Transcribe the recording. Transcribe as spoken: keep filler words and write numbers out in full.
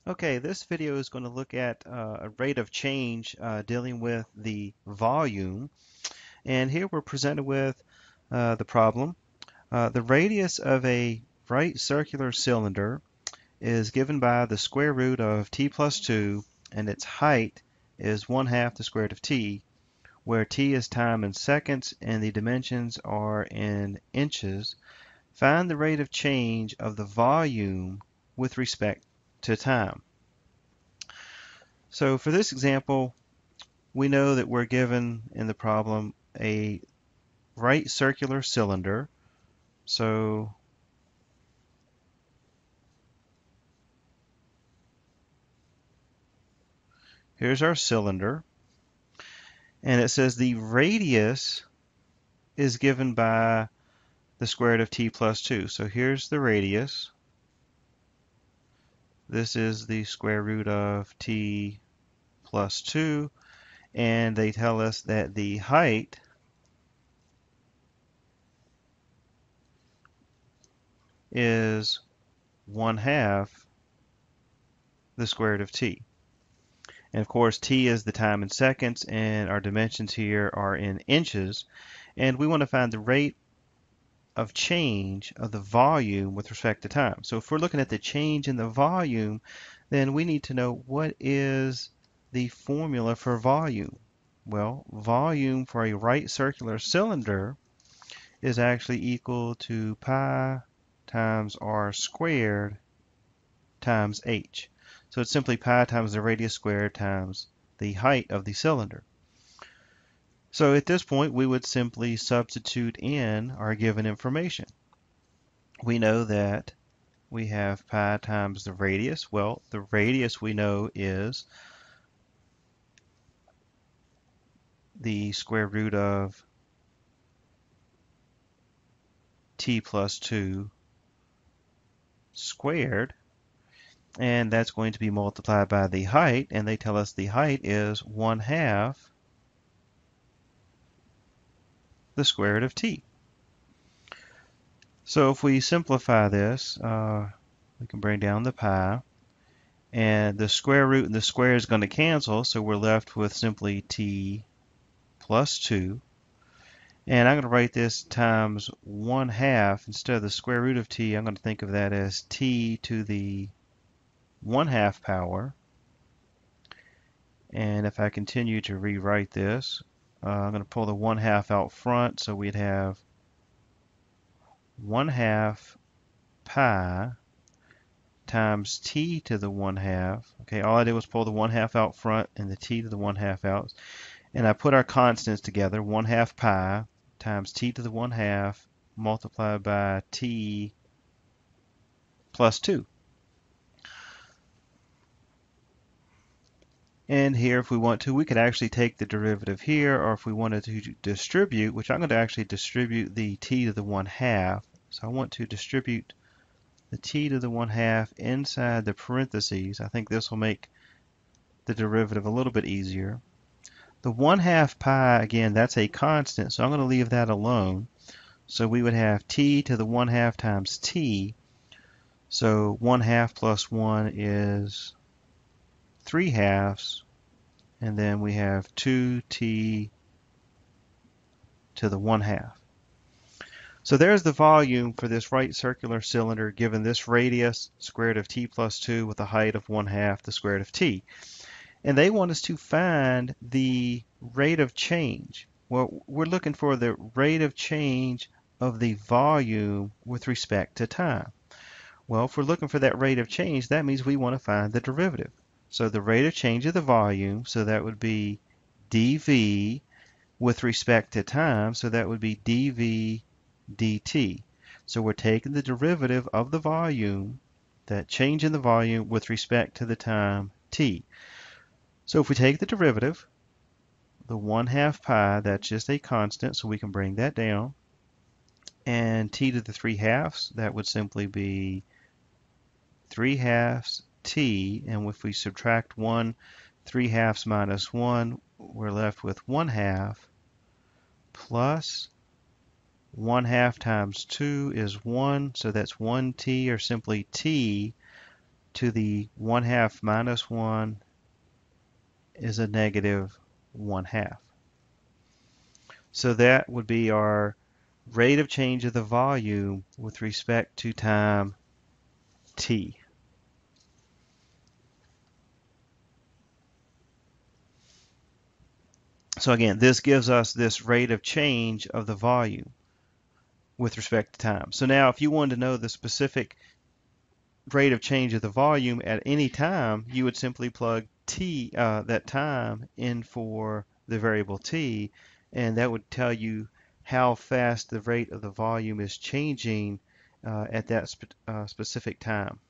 Okay, this video is going to look at uh, a rate of change uh, dealing with the volume. And here we're presented with uh, the problem. Uh, the radius of a right circular cylinder is given by the square root of t plus two, and its height is one half the square root of t, where t is time in seconds and the dimensions are in inches. Find the rate of change of the volume with respect to time. So for this example, we know that we're given in the problem a right circular cylinder. So here's our cylinder, and it says the radius is given by the square root of t plus two. So here's the radius. This is the square root of t plus two, and they tell us that the height is one half the square root of t. And of course, t is the time in seconds, and our dimensions here are in inches. And we want to find the rate of change of the volume with respect to time. So if we're looking at the change in the volume, then we need to know what is the formula for volume. Well, volume for a right circular cylinder is actually equal to pi times r squared times h. So it's simply pi times the radius squared times the height of the cylinder. So at this point, we would simply substitute in our given information. We know that we have pi times the radius. Well, the radius we know is the square root of t plus two squared, and that's going to be multiplied by the height, and they tell us the height is one half the square root of t. So if we simplify this, uh, we can bring down the pi, and the square root and the square is going to cancel, so we're left with simply t plus two. And I'm going to write this times one half. Instead of the square root of t, I'm going to think of that as t to the one half power. And if I continue to rewrite this, uh, I'm going to pull the one half out front, so we'd have one half pi times t to the one half. Okay, all I did was pull the one half out front and the t to the one half out. And I put our constants together, one half pi times t to the one half multiplied by t plus two. And here, if we want to, we could actually take the derivative here, or if we wanted to distribute, which I'm going to actually distribute the t to the one half. So I want to distribute the t to the one half inside the parentheses. I think this will make the derivative a little bit easier. The one half pi, again, that's a constant, so I'm going to leave that alone. So we would have t to the one half times t. So one half plus one is three halves, and then we have two t to the one half. So there's the volume for this right circular cylinder given this radius, square root of t plus two, with a height of one half the square root of t. And they want us to find the rate of change. Well, we're looking for the rate of change of the volume with respect to time. Well, if we're looking for that rate of change, that means we want to find the derivative. So the rate of change of the volume, so that would be dV with respect to time, so that would be dV dt. So we're taking the derivative of the volume, that change in the volume with respect to the time t. So if we take the derivative, the one half pi, that's just a constant, so we can bring that down. And t to the three halves, that would simply be three halves t, and if we subtract one, three halves minus one, we're left with one half, plus one half times two is one, so that's one t, or simply t to the one half minus one is a negative one half. So that would be our rate of change of the volume with respect to time t. So again, this gives us this rate of change of the volume with respect to time. So now if you wanted to know the specific rate of change of the volume at any time, you would simply plug t, uh, that time, in for the variable t, and that would tell you how fast the rate of the volume is changing uh, at that spe uh, specific time.